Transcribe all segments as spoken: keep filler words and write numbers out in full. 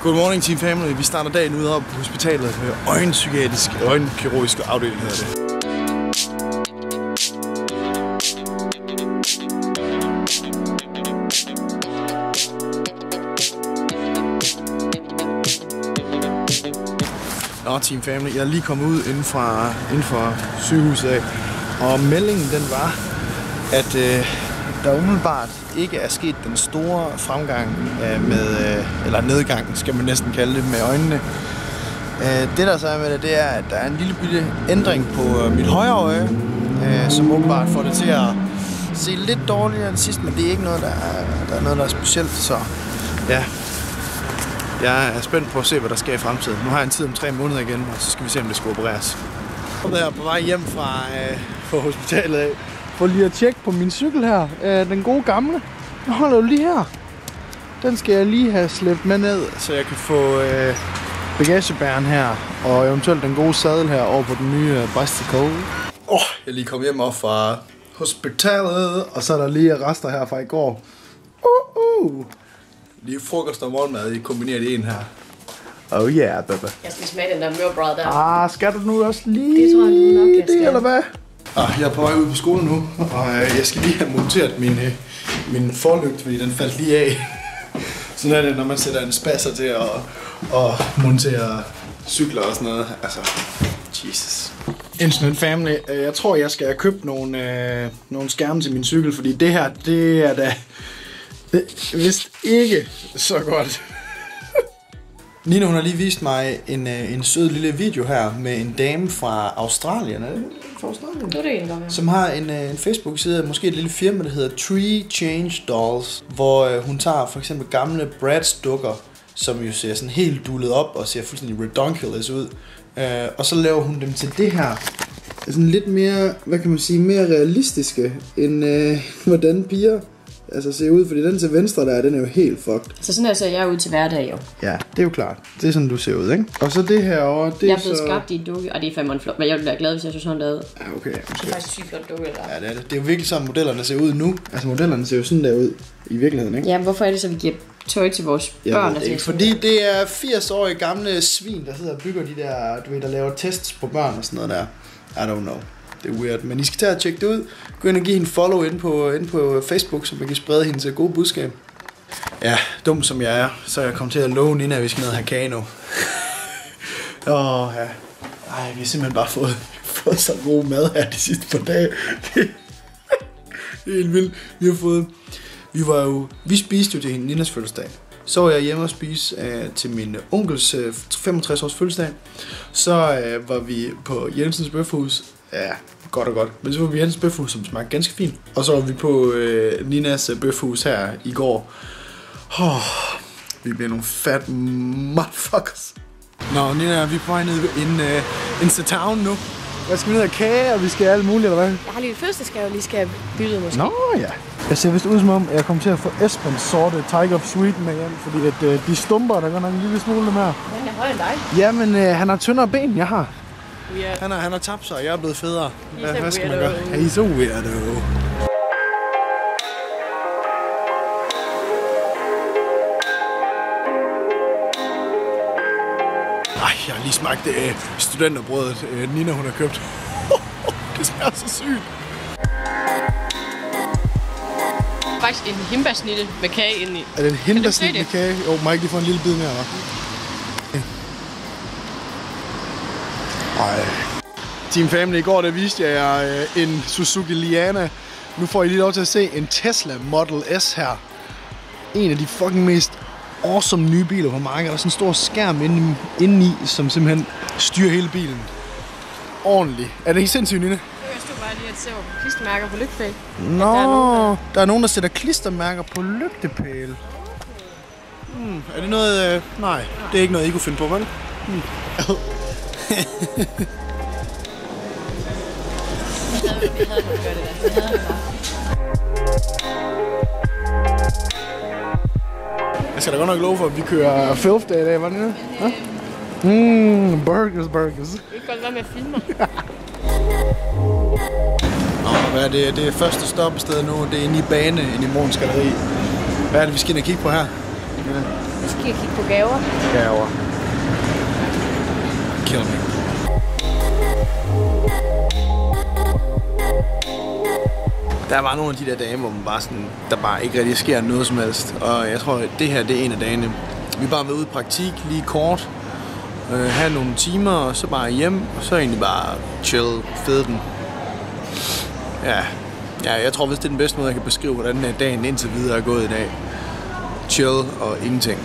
Good morning, Team Family. Vi starter dagen ude op på hospitalet med øjenpsykiatrisk, øjenkirurgisk afdeling hedder det. Nå, Team Family, jeg er lige kommet ud inden fra, inden for sygehuset af, og meldingen den var, at øh, der umiddelbart ikke er sket den store fremgang øh, med, øh, eller nedgang, skal man næsten kalde det, med øjnene. Øh, det der så er med det, det er, at der er en lille bitte ændring på øh, mit højre øje, øh, som åbenbart får det til at se lidt dårligere end sidst, men det er ikke noget, der er, der er noget, der er specielt, så ja. Jeg er spændt på at se, hvad der sker i fremtiden. Nu har jeg en tid om tre måneder igen, og så skal vi se, om det skal opereres. Jeg er på vej hjem fra, øh, fra hospitalet af. For lige at tjekke på min cykel her. Øh, den gode gamle. Den holder jo lige her. Den skal jeg lige have slæbt med ned, så jeg kan få øh, bagagebæren her. Og eventuelt den gode sadel her over på den nye øh, bicycle. Åh, oh, jeg er lige kommet hjem op fra hospitalet. Og så er der lige rester her fra i går. Uh, uh. Lige frokost og morgenmad, I kombineret i en her. Oh yeah, baby. Jeg skal smage den der mørbrød der. Ah, skal du nu også lige det tror jeg nu nok, jeg skal. Det, eller hvad? Ah, jeg er på vej ud på skolen nu, og jeg skal lige have monteret min, min forlygt, fordi den faldt lige af. Sådan er det, når man sætter en spasser til at, at montere cykler og sådan noget. Altså, Jesus. Instant Family. Jeg tror, jeg skal have købt nogle, øh, nogle skærme til min cykel, fordi det her, det er da... Det er vist ikke så godt. Nina, hun har lige vist mig en, en sød lille video her med en dame fra Australien. Er det fra Australien? Det er det egentlig, som har en, en Facebook-side, måske et lille firma, der hedder Tree Change Dolls, hvor hun tager for eksempel gamle Bratz-dukker, som jo ser sådan helt dullet op og ser fuldstændig redonkulous ud. Og så laver hun dem til det her. Sådan lidt mere, hvad kan man sige, mere realistiske end øh, hvordan piger altså ser ud, fordi den til venstre der, den er jo helt fucked. Så sådan her ser jeg ud til hverdag jo. Ja, det er jo klart. Det er sådan, du ser ud, ikke? Og så det her over, det jeg er er blevet så... skabt i en dukke, og det er fandme en flot, men jeg ville være glad, hvis jeg så sådan noget. Ja, okay. okay. Det er faktisk sygt flot dukke, der. Ja, det er det. Det er jo virkelig sådan, modellerne ser ud nu. Altså, modellerne ser jo sådan der ud i virkeligheden, ikke? Ja, men hvorfor er det så, vi giver tøj til vores jeg børn? Det ikke, fordi det er firs-årige gamle svin, der sidder og bygger de der, du ved, der laver tests på børn og sådan noget der. I don't know. Det er weird, men I skal tage og tjekke det ud. Gå ind og give hende follow ind på, ind på Facebook, så man kan sprede hende til gode budskab. Ja, dum som jeg er, så jeg kom til at love Nina, at vi skal ned og have kano. Åh, ja. Ej, vi har simpelthen bare fået, fået så god mad her de sidste par dage. Det er helt vildt. Vi har fået... Vi var jo... Vi spiste jo til Ninas fødselsdag. Så var jeg hjemme og spise øh, til min onkels øh, femogtres års fødselsdag. Så øh, var vi på Jensens Bøfhus. Ja, godt og godt. Men så var vi Jensens Bøfhus, som smagte ganske fint. Og så var vi på øh, Ninas Bøfhus her i går. Oh, vi bliver nogle fat motherfuckers. Nå, Nina, vi er på vej ned in, uh, in the town nu. Hvad skal vi ned og kage, og vi skal alt muligt, eller hvad? Jeg har lige det første, skal jeg lige skal bytte måske. Nå ja. Jeg ser vist ud som om, jeg kommer til at få Espens sorte Tiger of Sweden med hjem, fordi at, uh, de stumper, der går nok en lille smule dem her. Han er højere end dig. Jamen, uh, han har tyndere ben, jeg har. Weird. Han har, han har tabt sig, og jeg er blevet federe. Hvad, hvad skal man weirdo. gøre? He's so weirdo. Ej, jeg har lige smagt øh, studenterbrødet, øh, Nina hun har købt. Det smager så sygt. Faktisk en hindbærsnitte med kage indeni. Er det en hindbærsnitte med kage? Jo, må jeg ikke lige få en lille bid mere, hva'? Ej. Team Family, i går der viste jeg jer øh, en Suzuki Liana. Nu får I lige lov til at se en Tesla Model S her. En af de fucking mest awesome nye biler på markedet. Der er sådan en stor skærm inde, indeni, som simpelthen styrer hele bilen. Ordentligt. Er det ikke sindssygt, Nina? Jeg stod bare lige at se på klistermærker på lygtepæl. Nå, der er, nogen, der... der er nogen, der sætter klistermærker på lygtepæle. Hmm, er det noget... Øh... Nej, det er ikke noget, I kunne finde på, vel? Hmm. Jeg havde, jeg havde gjort det der. Jeg havde det bare. Jeg skal da godt nok love for, at vi kører filth day i dag, var det det? Ja? Mmm, burgers, burgers. Det kan godt være med at filme mig. Nå, hvad er det? Det er første stoppested nu. Det er inde i bane, inde i Morgens Galleri. Hvad er det, vi skal ind og kigge på her? Nina? Vi skal kigge på gaver. Gaver. Kill me. Der var nogle af de der dage, hvor man bare sådan, der bare ikke rigtig sker noget som helst. Og jeg tror, at det her det er en af dagene. Vi er bare været ude i praktik lige kort. Øh, have nogle timer, og så bare hjem. Og så egentlig bare chill, fede den. Ja. ja, jeg tror vist det er den bedste måde, jeg kan beskrive, hvordan dagen indtil videre er gået i dag. Chill og ingenting.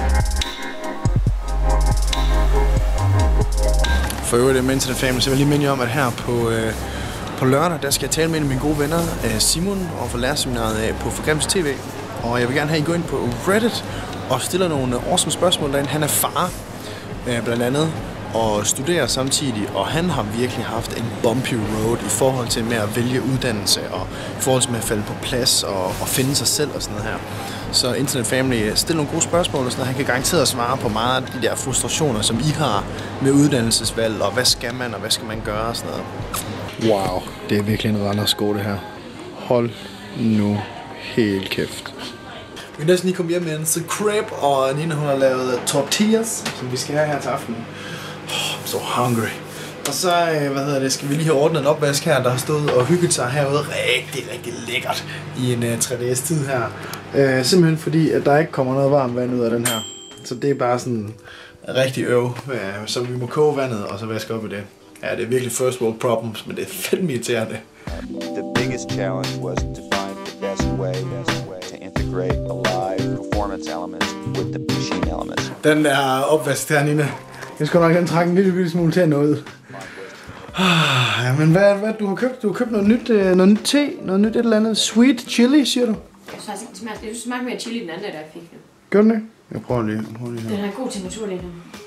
For øvrigt med Internet Family, så vil jeg lige minde jer om, at her på, øh, på lørdag, der skal jeg tale med en af mine gode venner, øh, Simon, og få lærerseminaret af på Forgrems T V. Og jeg vil gerne have, at I går ind på Reddit og stiller nogle awesome spørgsmål derinde. Han er far, øh, blandt andet, og studerer samtidig, og han har virkelig haft en bumpy road i forhold til med at vælge uddannelse, og i forhold til med at falde på plads og, og finde sig selv og sådan noget her. Så Internet Family stiller nogle gode spørgsmål, og sådan noget. Han kan garanteret svare på meget af de der frustrationer, som I har med uddannelsesvalg, og hvad skal man, og hvad skal man gøre og sådan noget. Wow, det er virkelig en Randers-sko det her. Hold nu helt kæft. Vi er næsten lige kommet hjem med en så crepe, og Nina hun har lavet tortillas, som vi skal have her til aften. Oh, I'm so hungry. Og så, hvad hedder det, skal vi lige have ordnet en opvask her, der har stået og hygget sig herude rigtig, rigtig lækkert i en uh, tre dages tid her. Uh, simpelthen fordi, at der ikke kommer noget varmt vand ud af den her. Så det er bare sådan rigtig øv, uh, så vi må koge vandet og så vaske op i det. Ja, det er virkelig first world problems, men det er fandme irriterende. The biggest challenge was to find the best way, best way to integrate the live performance elements with the machine elements. Den der opvask der, Nina. Jeg skal nok den trække en lille, lille smule til noget. Ah, ja, men hvad, hvad du har købt? Du har købt noget nyt, noget nyt te, noget nyt et eller andet. Sweet chili, siger du? Jeg synes faktisk ikke, det smager, det smager mere chili den anden, der jeg fik. Gør den ikke? Jeg prøver lige. Jeg prøver lige her. Den har god temperatur lige nu.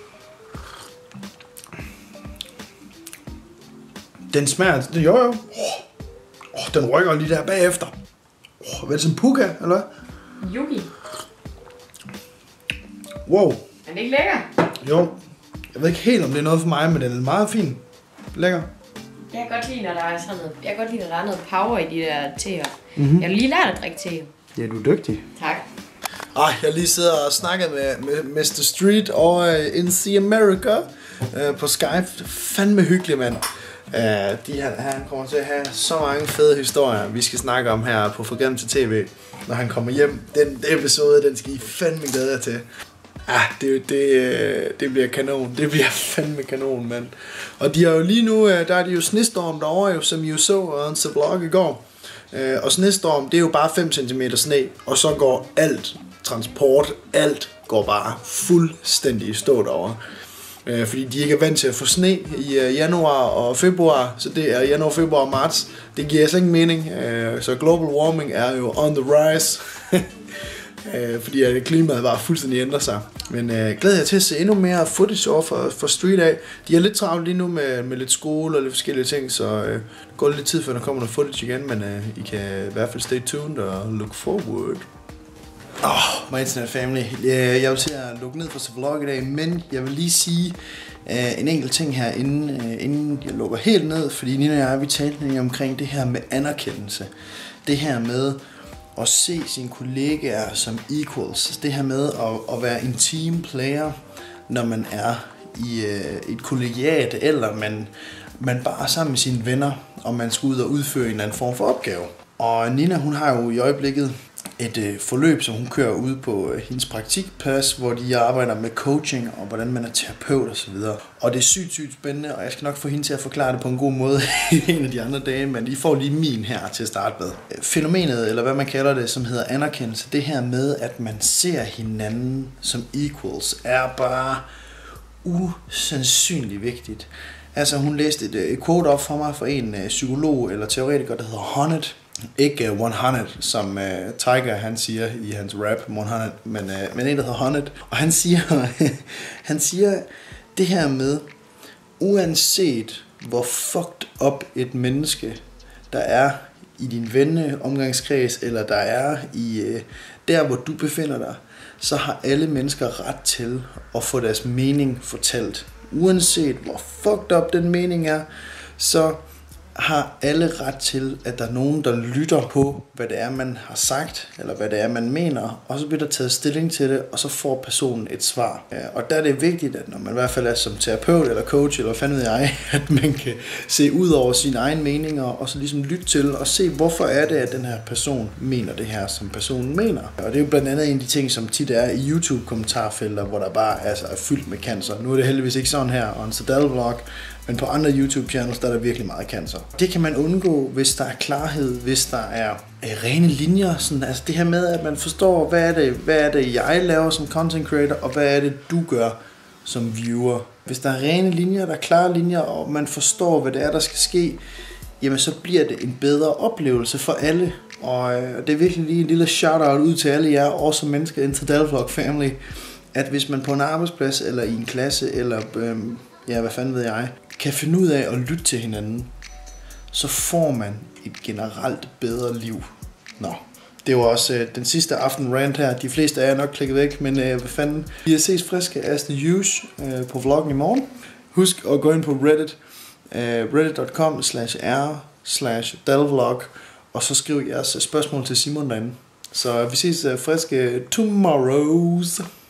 Den smager, det jo jo. Oh, oh, den rykker lige der bagefter. Oh, hvad er det, som puka, eller hvad? Yugi. Wow. Er den ikke lækker? Jo. Jeg ved ikke helt, om det er noget for mig, men den er meget fin. Lækker. Jeg kan godt lide, når der er sådan noget, jeg kan godt lide, når der er noget power i de der teer. Mm-hmm. Jeg har lige lært at drikke te. Ja, du er dygtig. Tak. Ej, jeg lige sidder og snakker med, med mister Street over in the America uh, på Skype. Fandme hyggelig, mand. Uh, de her, han kommer til at have så mange fede historier, vi skal snakke om her på Forgrems til T V, når han kommer hjem. Den, den episode, den skal I fandme glæde jer til. Ah, det, det, det bliver kanon. Det bliver fandme kanon, mand. Og de er jo lige nu, der er de jo snestorm derovre, som I jo så on the blog i går. Og snestorm, det er jo bare fem centimeter sne, og så går alt transport, alt går bare fuldstændig i stå derovre. Fordi de ikke er vant til at få sne i januar og februar, så det er januar, februar og marts. Det giver altså ingen mening, så global warming er jo on the rise. Fordi at klimaet bare fuldstændig ændrer sig. Men øh, glæder jeg til at se endnu mere footage over for, for Street af. De er lidt travlt lige nu med, med lidt skole og lidt forskellige ting, så øh, det går lidt tid før der kommer noget footage igen, men øh, I kan i hvert fald stay tuned og look forward. Åh, oh, my Internet Family. Jeg vil til at lukke ned for så vlog i dag, men jeg vil lige sige uh, en enkelt ting her, inden, uh, inden jeg lukker helt ned, fordi Nina og jeg, vi talte omkring det her med anerkendelse. Det her med at se sine kollegaer som equals. Det her med at, at være en team player, når man er i uh, et kollegiat, eller man, man bare er sammen med sine venner, og man skal ud og udføre en eller anden form for opgave. Og Nina, hun har jo i øjeblikket et øh, forløb, som hun kører ud på øh, hendes praktikplads, hvor de arbejder med coaching og hvordan man er terapeut og så videre. Og det er sygt, sygt spændende, og jeg skal nok få hende til at forklare det på en god måde en af de andre dage, men I får lige min her til at starte med. Fænomenet, eller hvad man kalder det, som hedder anerkendelse, det her med, at man ser hinanden som equals, er bare usandsynligt vigtigt. Altså, hun læste et, et quote op for mig fra en uh, psykolog eller teoretiker, der hedder Honneth. Ikke uh, hundrede, som uh, Tiger han siger i hans rap, hundrede, men, uh, men en, der hedder Honneth. Og han siger, han siger det her med, uanset hvor fucked up et menneske, der er i din venne omgangskreds, eller der er i uh, der, hvor du befinder dig, så har alle mennesker ret til at få deres mening fortalt. Uanset hvor fucked up den mening er, så har alle ret til, at der er nogen, der lytter på, hvad det er, man har sagt, eller hvad det er, man mener, og så bliver der taget stilling til det, og så får personen et svar. Og der er det vigtigt, at når man i hvert fald er som terapeut eller coach, eller hvad fanden ved jeg, at man kan se ud over sine egne meninger, og så ligesom lytte til, og se, hvorfor er det, at den her person mener det her, som personen mener. Og det er jo blandt andet en af de ting, som tit er i YouTube-kommentarfelter, hvor der bare altså, er fyldt med cancer. Nu er det heldigvis ikke sådan her, og en Sadal-vlog, men på andre YouTube-channels, der er der virkelig meget cancer. Det kan man undgå, hvis der er klarhed, hvis der er øh, rene linjer. Sådan, altså det her med, at man forstår, hvad er, det, hvad er det, jeg laver som content creator, og hvad er det, du gør som viewer. Hvis der er rene linjer, der er klare linjer, og man forstår, hvad det er, der skal ske, jamen så bliver det en bedre oplevelse for alle. Og øh, det er virkelig lige en lille shout-out ud til alle jer, awesome mennesker in Sadal Vlog Family, at hvis man på en arbejdsplads, eller i en klasse, eller øh, ja, hvad fanden ved jeg, kan finde ud af at lytte til hinanden, så får man et generelt bedre liv. Nå, det var også øh, den sidste aften rant her. De fleste af jer er nok klikket væk, men øh, hvad fanden. Vi har ses friske as the usual øh, på vloggen i morgen. Husk at gå ind på Reddit, øh, reddit punktum com slash r slash dalvlog, og så skriv jeres spørgsmål til Simon derinde. Så vi ses øh, friske tomorrows.